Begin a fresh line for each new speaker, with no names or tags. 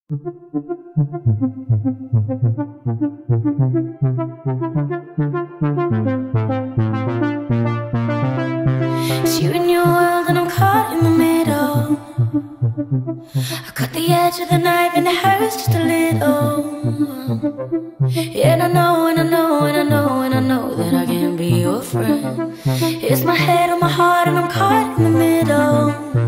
It's you and your world and I'm caught in the middle. I cut the edge of the knife and it hurts just a little. Yeah, and I know, and I know, and I know, and I know that I can't be your friend. It's my head or my heart and I'm caught in the middle.